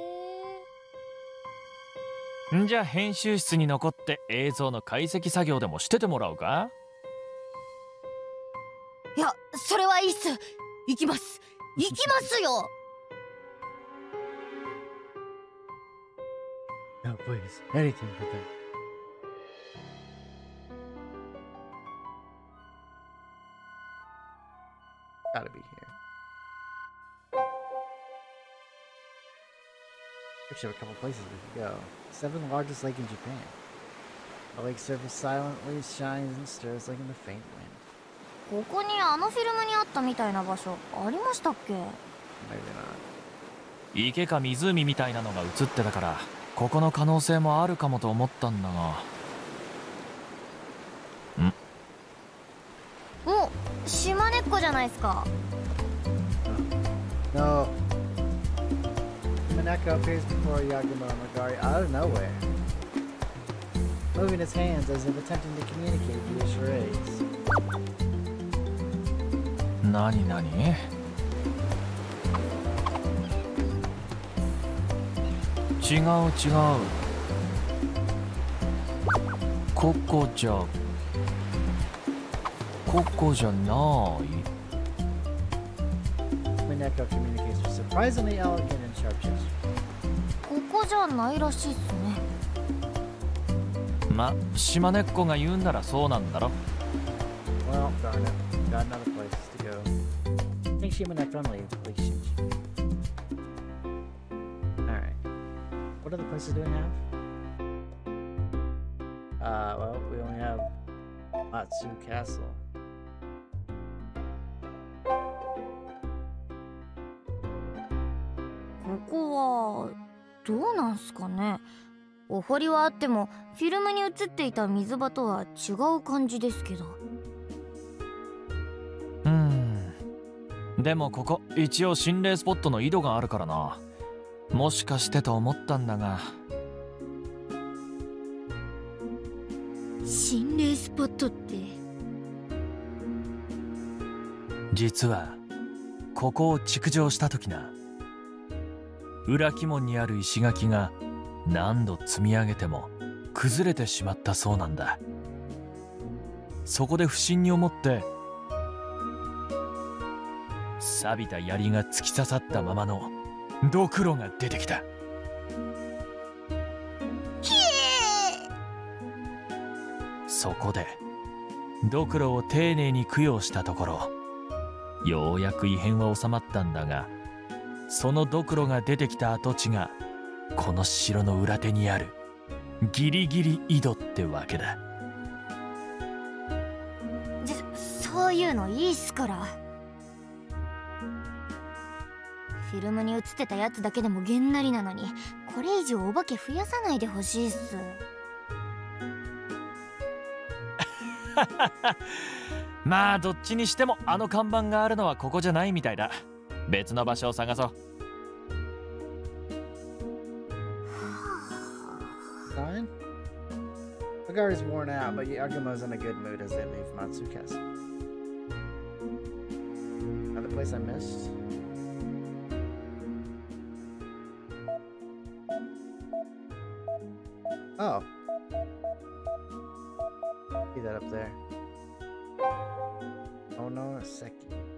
え。んじゃ編集室に残って映像の解析作業でもしててもらうか？ いや、それはいいっす。行きます。行きますよ。 No, please. Anything for that. Gotta be here. Actually, have a couple places we could go. 7th largest lake in Japan. The lake surface silently shines and stirs like in the faint wind. ここにあのフィルムにあったみたいな場所ありましたっけ？ Maybe not. 池か湖みたいなのが映ってたから、ここの可能性もあるかもと思ったんだが。 お、島根っこじゃないですか。 No. Minako appears before Yaguma and Magari out of nowhere, moving his hands as if attempting to communicate via charades. 何違う。ここじゃない。 Minako communicates with surprisingly elegant and sharp gestures. ここじゃないらしいっすね。 ま、島根っこが言うんならそうなんだろ。 Well, darn it. Got another place to go. I think Shimoneko and leave. Please Shinji. Alright. What other places do we have? Well, we only have Matsu Castle. This どうなんすかね。お堀はあってもフィルムに映っていた水場とは違う感じですけど。 でもここ一応心霊スポットの井戸があるからな。もしかしてと思ったんだが。 心霊スポットって。 実はここを築城した時な、裏鬼門にある石垣が何度積み上げても崩れてしまったそうなんだ。そこで不審に思って錆びた槍が突き刺さったままのドクロが出てきた。そこでドクロを丁寧に供養したところ、ようやく異変は収まったんだが、そのドクロが出てきた跡地がこの城の裏手にあるギリギリ井戸ってわけだ。 そういうのいいっすから。フィルムに映ってたやつだけでもげんなりなのに、これ以上お化け増やさないでほしいっす。 まあどっちにしてもあの看板があるのはここじゃないみたいだ。別の場所を探そう。 Fine. Magari's worn out, but Yagumo's in a good mood as they leave Matsu Castle. Another place I missed. Oh. See that up there. Oh no, a second.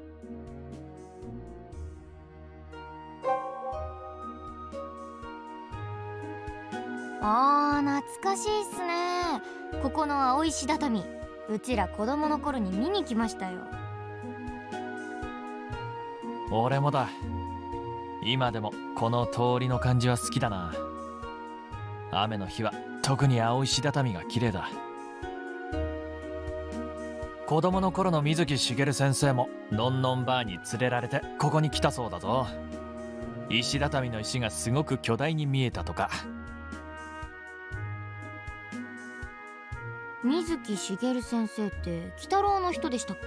懐かしいっすね。ここの青石畳、うちら子供の頃に見に来ましたよ。 俺もだ。今でもこの通りの感じは好きだな。雨の日は特に青石畳が綺麗だ。子供の頃の水木しげる先生ものんのんバーに連れられてここに来たそうだぞ。石畳の石がすごく巨大に見えたとか。 水木しげる先生って鬼太郎の人でしたっけ？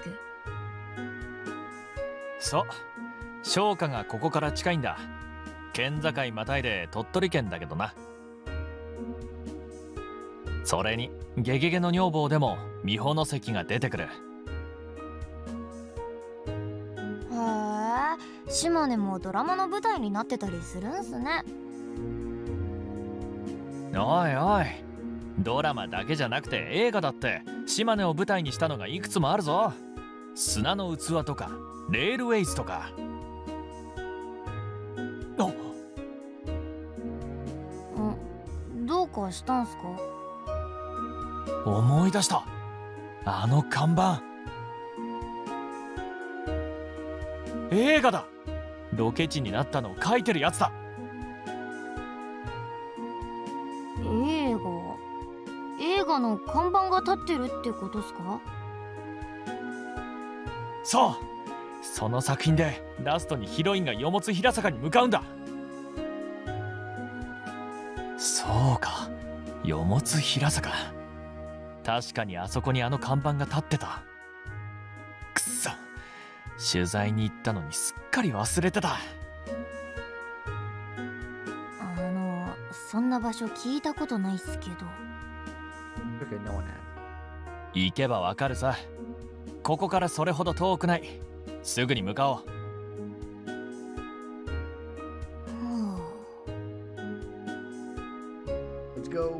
そう、商家がここから近いんだ。県境またいで鳥取県だけどな。それにゲゲゲの女房でも美穂関が出てくる。 へえ、島根もドラマの舞台になってたりするんすね。 おいおい、ドラマだけじゃなくて映画だって島根を舞台にしたのがいくつもあるぞ。砂の器とかレールウェイズとか。 どうかしたんすか？ 思い出した。あの看板。 映画だ。ロケ地になったのを書いてるやつだ。 映画の看板が立ってるってことっすか？ そう、その作品でラストにヒロインが四物平坂に向かうんだ。そうか、四物平坂。確かにあそこにあの看板が立ってた。くっそ、取材に行ったのにすっかり忘れてた。 そんな場所聞いたことないっすけど。 Okay, no one has. 行けばわかるさ。ここからそれほど遠くない。すぐに向かおう。 Let's go.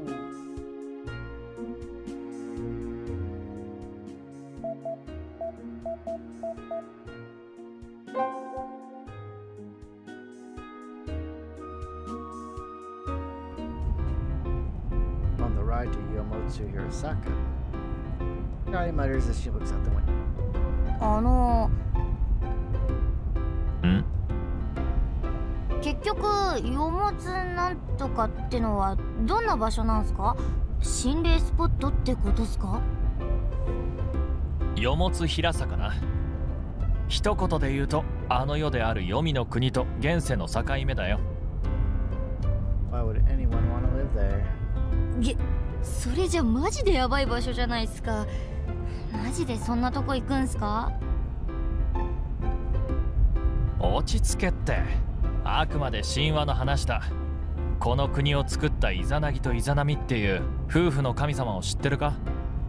On the ride to Yomotsu Hirosaka, Kari mutters as she looks out the window. 結局四物なんとかってのはどんな場所なんすか？心霊スポットってことっすか？ 四物平坂な。一言で言うと、あの世である黄泉の国と現世の境目だよ。 Why would anyone want to live there? それじゃマジでヤバい場所じゃないっすか。マジでそんなとこ行くんすか？ 落ち着けって。あくまで神話の話だ。この国を作ったイザナギとイザナミっていう夫婦の神様を知ってるか？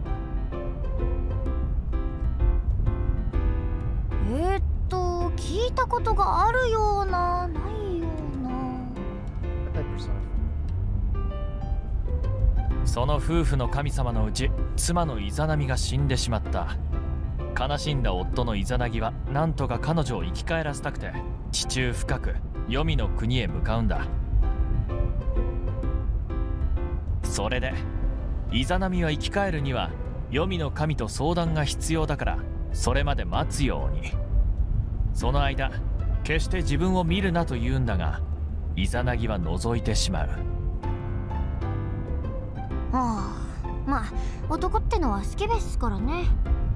聞いたことがあるような、ないような。 その夫婦の神様のうち、妻のイザナミが死んでしまった。悲しんだ夫のイザナギはなんとか彼女を生き返らせたくて、地中深く黄泉の国へ向かうんだ。それでイザナミは生き返るには黄泉の神と相談が必要だから、それまで待つように。その間決して自分を見るなと言うんだが、イザナギは覗いてしまう。 まあ男ってのはスケベっすからね。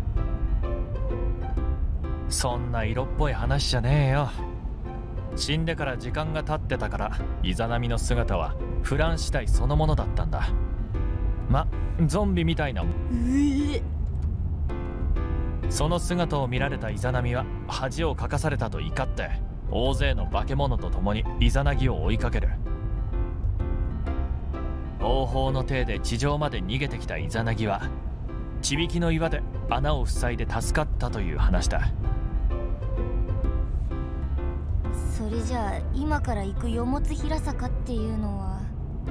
そんな色っぽい話じゃねえよ。死んでから時間が経ってたから、イザナミの姿はフラン死体そのものだったんだ。ゾンビみたいなもん。その姿を見られたイザナミは恥をかかされたと怒って、大勢の化け物と共にイザナギを追いかける。王鵬の手で地上まで逃げてきたイザナギは、地引きの岩で穴を塞いで助かったという話だ。 それじゃあ今から行く四物平坂っていうのは？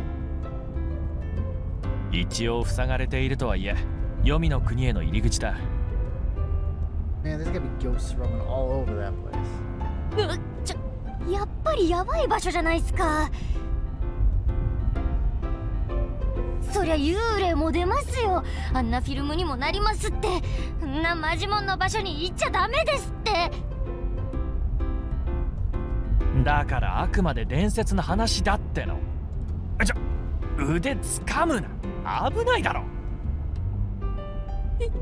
一応塞がれているとはいえ、黄泉の国への入り口だ。 Man, there's gonna be ghosts roaming all over that place. やっぱりヤバい場所じゃないっすか。そりゃ幽霊も出ますよ。あんなフィルムにもなりますって。んなマジモンの場所に行っちゃダメですって。 だからあくまで伝説の話だっての。腕つかむな、危ないだろ。 嫌だ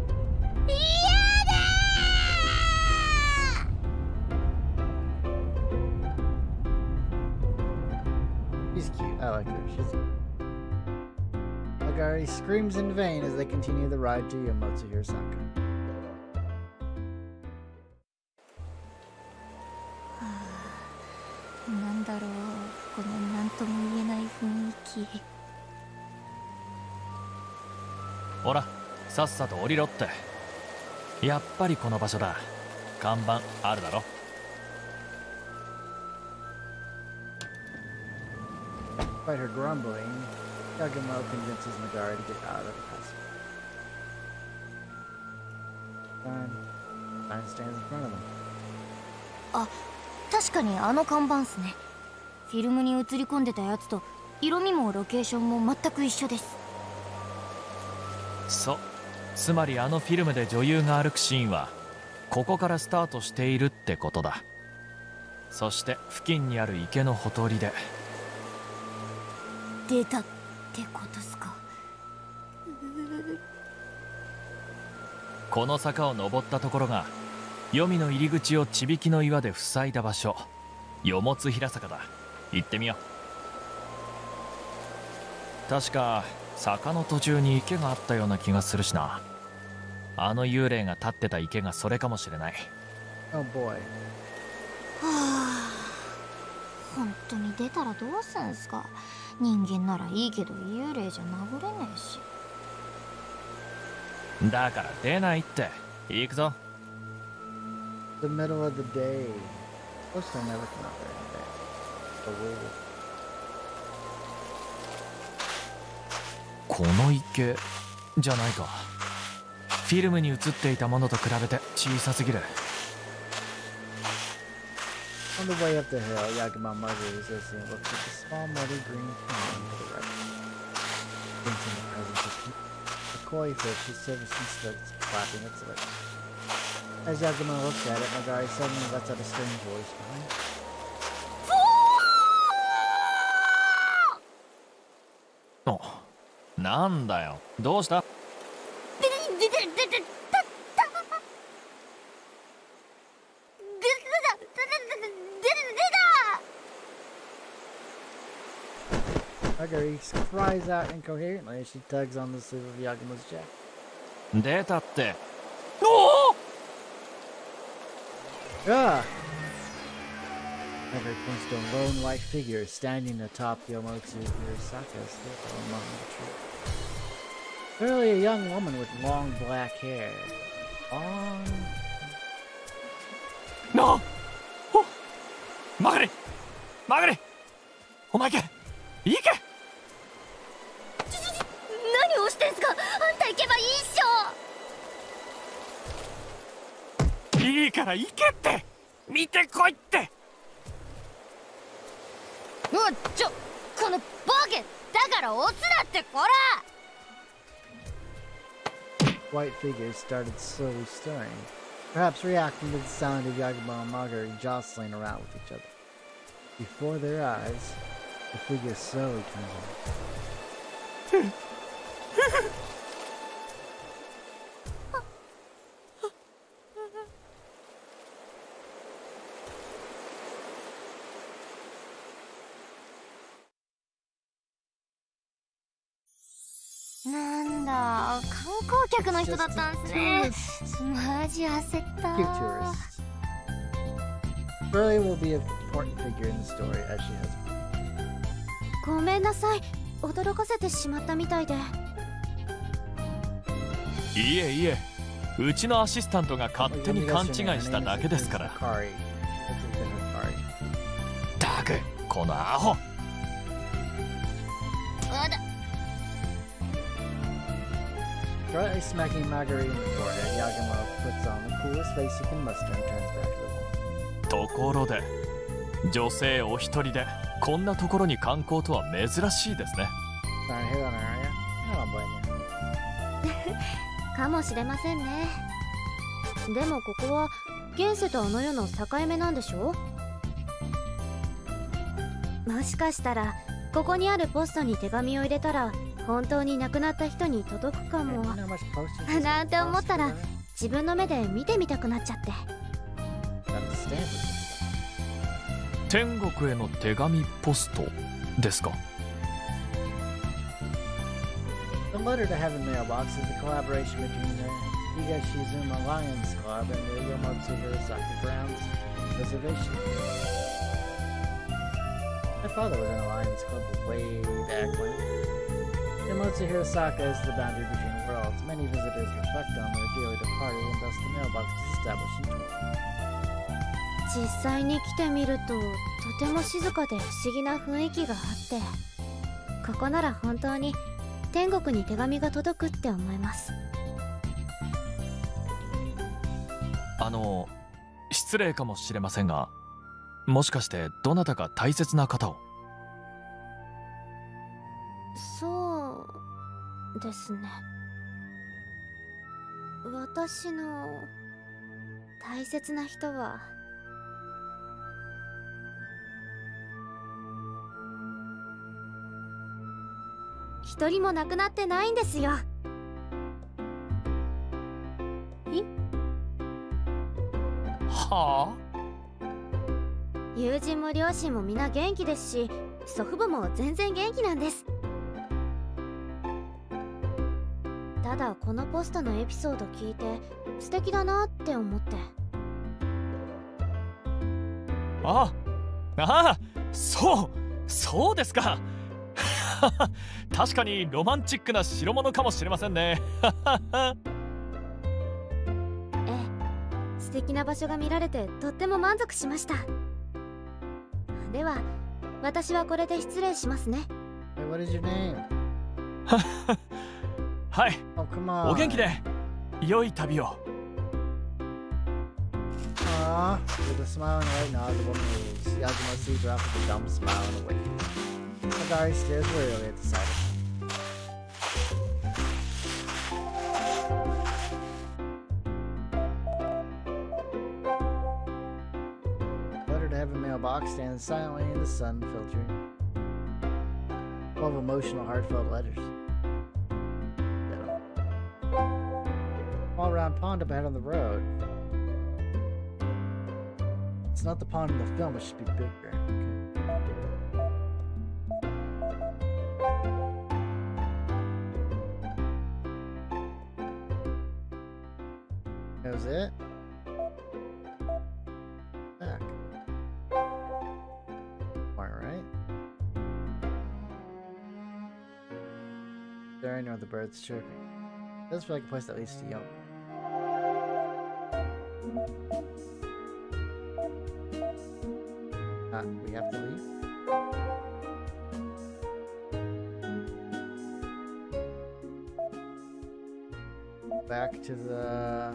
ー。She's cute. I like her. She's. Nagari screams in vain as they continue the ride to Yomotsu Hirosaka. なんだろう、このなんとも言えない雰囲気。 ほら、さっさと降りろって。やっぱりこの場所だ。看板あるだろ。 Despite her grumbling, Kagamo convinces Nagari to get out of the castle. Sign stands in front of them. 確かにあの看板っすね。フィルムに映り込んでたやつと色味もロケーションも全く一緒です。 そう、つまりあのフィルムで女優が歩くシーンはここからスタートしているってことだ。 そして付近にある池のほとりで。 出たってことっすか。 この坂を登ったところが黄泉の入り口をちびきの岩で塞いだ場所、よもつ平坂だ。行ってみよう。確か坂の途中に池があったような気がするしな。あの幽霊が立ってた池がそれかもしれない。 Oh boy. はあ、本当に出たらどうすんすか。人間ならいいけど幽霊じゃ殴れねえし。 だから出ないって。行くぞ。 The middle of the day. Supposed to never come out there in the day. The wolf. この池じゃないか。フィルムに映っていたものと比べて小さすぎる。 On the way up the hill, Yakima Margaret is listening and looks at the small muddy green pond to the right. Thinks in the presence of a koi fish whose silverskin starts flapping its lips. As Yakima looks at it, Magari suddenly lets out a strange voice behind her. なんだよ、どうした？ Magari cries out incoherently as she tugs on the sleeve of Yagima's jacket. 出たって。おお！ Ah! Magari points to a lone-like figure standing atop Yomotsu Hirasaka's hill among the trees. Clearly a young woman with long black hair. Long... なあ！お！曲がれ！曲がれ！お前け！行け！ 何をしてんすか。あんた行けばいいっしょ。 いいから行けって！見てこいって！ このバケだから押すなってこら。 White figures started slowly stirring, perhaps reacting to the sound of Yaguma and Magari jostling around with each other. Before their eyes, the figure slowly turned on. なんだ、観光客の人だったんすね。マジ焦った。 Cute tourists. Burley will be an important figure in the story as she has been. ごめんなさい、驚かせてしまったみたいで。 いえいえ、うちのアシスタントが勝手に勘違いしただけですから。ったく、このアホ。 Slightly smacking Magari in the forehead, Yaguma puts on the coolest face he can muster and turns back to the wall. ところで、女性お一人でこんなところに観光とは珍しいですね。 Trying to hit on her, are ya? I don't blame you. かもしれませんね。でもここは現世とあの世の境目なんでしょ。もしかしたらここにあるポストに手紙を入れたら本当に亡くなった人に届くかもなんて思ったら自分の目で見てみたくなっちゃって。 天国への手紙ポストですか。 The Letter to Heaven mailbox is a collaboration between the Higashizuma Lions Club and the Yomotsu Hirasaka Grounds Reservation. My father was in a Lions Club way back when. Yomotsu Hirasaka is the boundary between worlds. Many visitors reflect on their dearly departed, and thus the mailbox was established in Tokyo. 実際に来てみるととても静かで不思議な雰囲気があって、ここなら本当に天国に手紙が届くって思います。 失礼かもしれませんが、もしかしてどなたか大切な方を。 そうですね。私の大切な人は一人も亡くなってないんですよ。 はあ。 友人も両親もみんな元気ですし、祖父母も全然元気なんです。ただこのポストのエピソード聞いて素敵だなって思って。 ああ、そうですか。確かにロマンチックな代物かもしれませんね。 素敵な場所が見られてとっても満足しました。では私はこれで失礼しますね。 Hey, what is your name? はい、 Oh, come on. お元気で良い旅を。 Aww, with a smile and a white nod, the woman leaves. Yagumo sees her off with a dumb smile and a wink. Magari stares wearily at the sight of him. Letter to Heaven mailbox stands silently in the sun, filtering 12 emotional, heartfelt letters. All around pond up ahead on the road. It's not the pond in the film, it should be bigger. Okay. That was it? Back. Alright. There are the birds chirping. It does feel like a place that leads to Young. We have to leave. Back to the...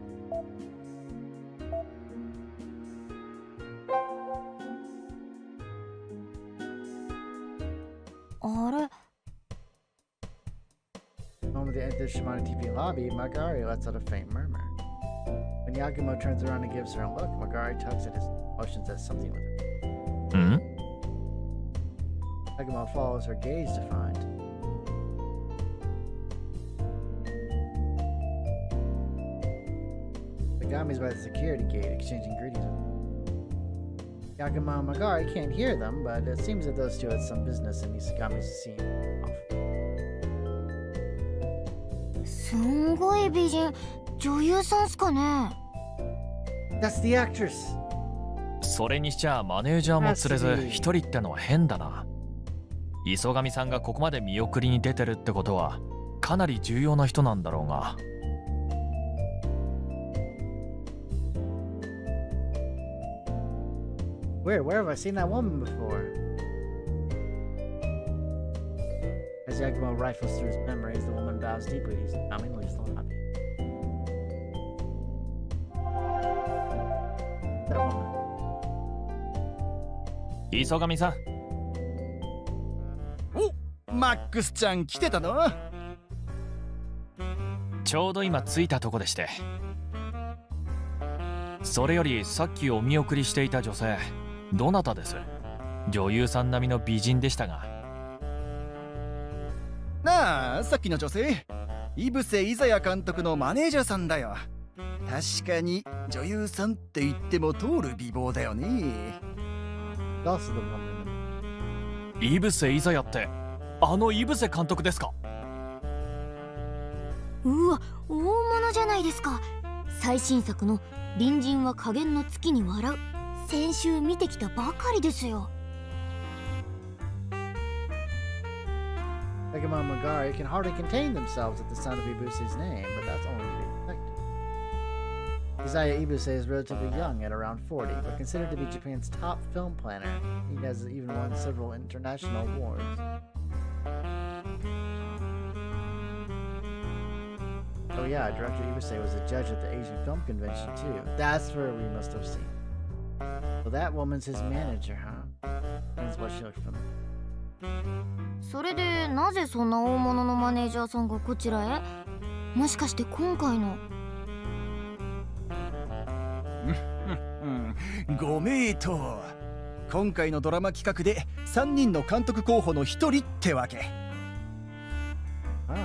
Moment they enter the Shimano TV lobby, Magari lets out a faint murmur. When Yagumo turns around and gives her a look, Magari tugs at his emotions as something with her. Yagumo follows her gaze to find Megami's by the security gate, exchanging greetings. Yagumo and Magari can't hear them, but it seems that those two had some business and Isagami's scene off. すんごい美人、女優さんすかね。 That's the actress. それにしちゃマネージャーも連れず一人ってのは変だな。磯上さんがここまで見送りに出てるってことはかなり重要な人なんだろうが。 Where have I seen that woman before? As Yagumo rifles through his memories, the woman bows deeply to Isagami and leaves the lobby. That woman. 磯上さん。 お、マックスちゃん来てたの？ ちょうど今着いたとこでして。それよりさっきお見送りしていた女性、どなたです？女優さん並みの美人でしたが。 なあ、さっきの女性、井伏伊佐也監督のマネージャーさんだよ。確かに女優さんって言っても通る美貌だよね。 Also the woman. 井伏伊佐也ってあの井伏監督ですか？ うわ、大物じゃないですか。最新作の隣人は加減の月に笑う、先週見てきたばかりですよ。 Yagumo and Magari can hardly contain themselves at the sound of Ibuse's name, but that's only to be expected. Isaiah Ibuse is relatively young at around 40, but considered to be Japan's top film planner. He has even won several international awards. Oh yeah, Director Ibuse was a judge at the Asian Film Convention too. That's where we must have seen. So that woman's his manager, huh? That's what she looked from. それでなぜそんな大物のマネージャーさんがこちらへ？もしかして今回のご名答。今回のドラマ企画で3人の監督候補の1人ってわけ。 Wow.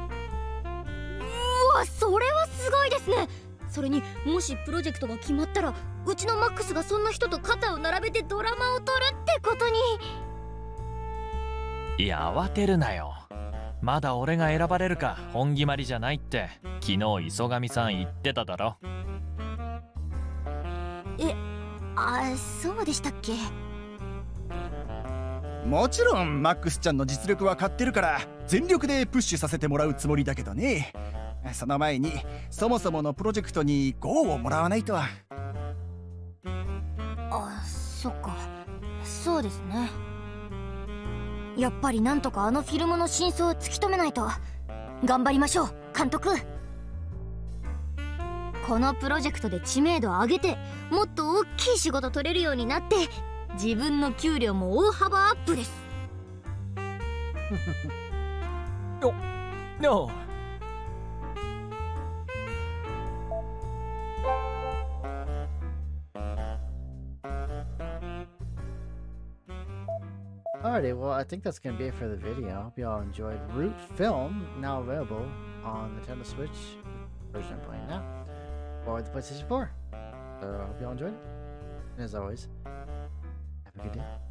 うわ、それはすごいですね。それにもしプロジェクトが決まったら、うちのマックスがそんな人と肩を並べてドラマを撮るってことに。 いや、慌てるなよ。まだ俺が選ばれるか本決まりじゃないって昨日磯上さん言ってただろ。 そうでしたっけ。 もちろんマックスちゃんの実力は買ってるから全力でプッシュさせてもらうつもりだけどね。その前にそもそものプロジェクトに GO をもらわないと。 そっか、そうですね。やっぱりなんとかあのフィルムの真相を突き止めないと。頑張りましょう監督。このプロジェクトで知名度を上げて、もっと大きい仕事取れるようになって、自分の給料も大幅アップです。 No. Alrighty, well, I think that's going to be it for the video. I hope you all enjoyed Root Film, now available on the Nintendo Switch version I'm playing now, or the PlayStation 4. So I hope you all enjoyed it. And as always, have a good day.